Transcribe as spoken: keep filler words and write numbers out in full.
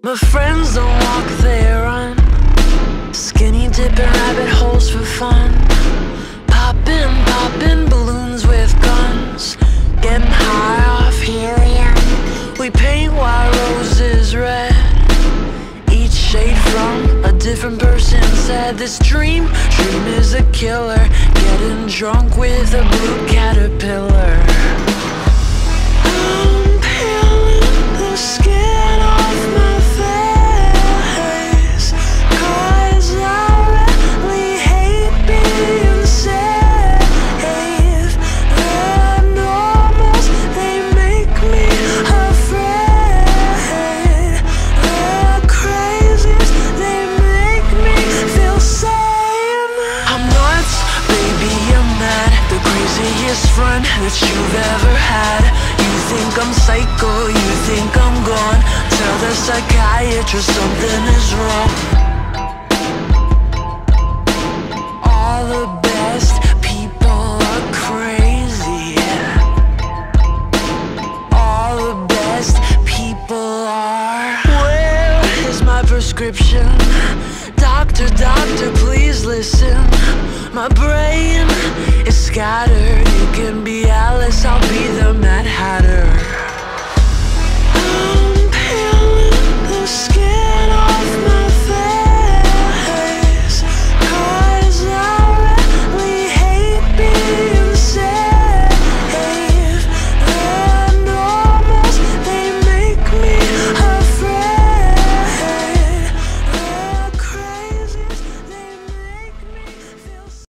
My friends don't walk, they run. Skinny dipping rabbit holes for fun. Popping, popping balloons with guns. Getting high off helium. We paint white roses red. Each shade from a different person said this dream, dream is a killer. Getting drunk with a blue caterpillar. I'm peeling the skin off my face, 'cause I really hate being safe. The normals, they make me afraid. The crazies, they make me feel sane. I'm nuts, baby, I'm mad. The craziest friend that you've ever had. You think I'm psycho, you think I'm gone. Tell the psychiatrist something is wrong. All the best people are crazy. All the best people are. Where is my prescription? Doctor, doctor, please listen. My brain is scattered. You can be Alice, I'll be the Mad Hatter. I'm peeling the skin off my